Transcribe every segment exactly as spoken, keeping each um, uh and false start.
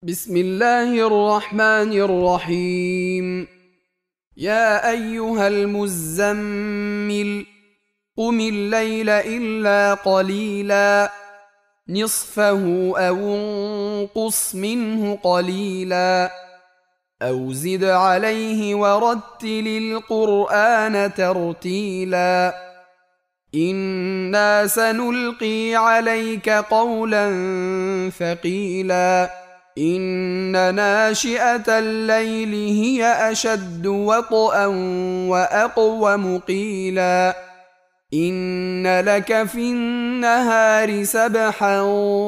بسم الله الرحمن الرحيم. يا أيها المزمل قم الليل إلا قليلا نصفه أو انقص منه قليلا أو زد عليه ورتل القرآن ترتيلا إنا سنلقي عليك قولا ثقيلا إن ناشئة الليل هي أشد وطئا وأقوم قيلا إن لك في النهار سبحا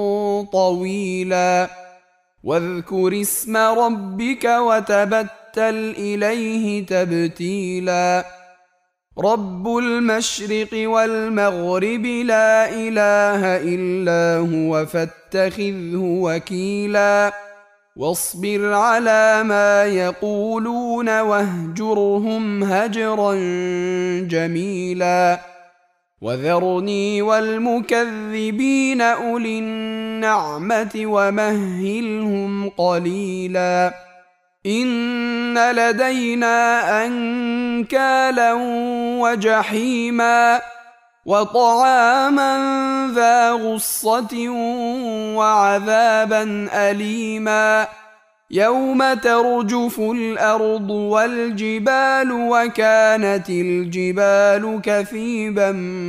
طويلا واذكر اسم ربك وتبتل إليه تبتيلا رب المشرق والمغرب لا إله إلا هو فاتخذه وكيلا واصبر على ما يقولون واهجرهم هجرا جميلا وذرني والمكذبين أولي النعمة ومهلهم قليلا إن لدينا أنكالا وجحيما وطعاما ذا غصة وعذابا أليما يوم ترجف الأرض والجبال وكانت الجبال كثيبا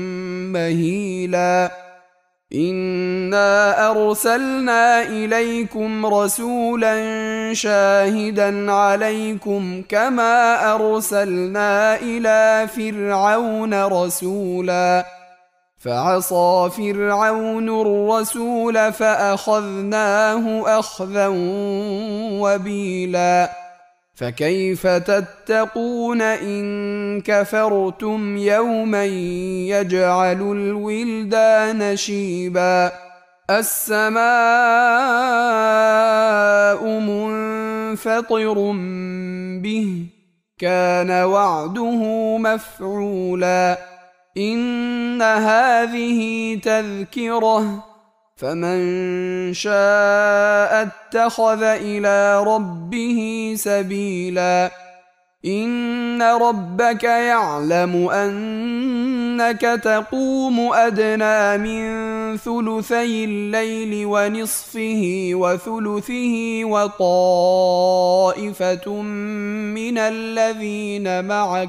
مهيلا إنا أرسلنا إليكم رسولا شاهدا عليكم كما أرسلنا إلى فرعون رسولا فعصى فرعون الرسول فأخذناه أخذا وبيلا فكيف تتقون إن كفرتم يوما يجعل الولدان شيبا السماء منفطر به كان وعده مفعولا إن هذه تذكرة فمن شاء اتخذ إلى ربه سبيلا إن ربك يعلم أنك تقوم أدنى من ثلثي الليل ونصفه وثلثه وطائفة من الذين معك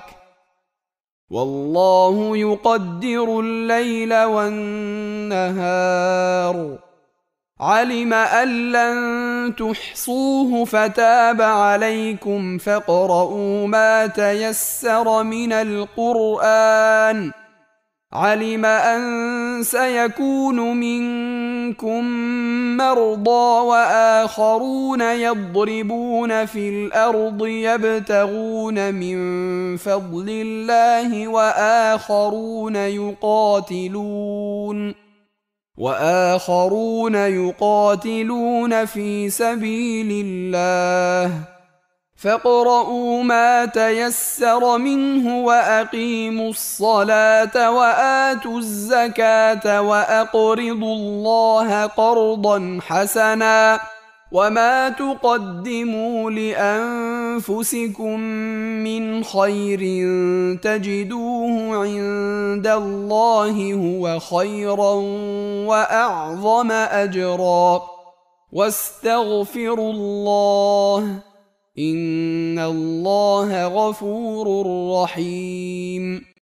والله يقدر الليل والنهار علم أن لن تحصوه فتاب عليكم فاقرؤوا ما تيسر من القرآن علم أن سيكون منكم مرضى وآخرون يضربون في الأرض يبتغون من فضل الله وآخرون يقاتلون وآخرون يقاتلون في سبيل الله فاقرؤوا ما تيسر منه وأقيموا الصلاة وآتوا الزكاة وأقرضوا الله قرضا حسنا وما تقدموا لأنفسكم من خير تجدوه عند الله هو خيرا وأعظم أجرا واستغفروا الله إن الله غفور رحيم.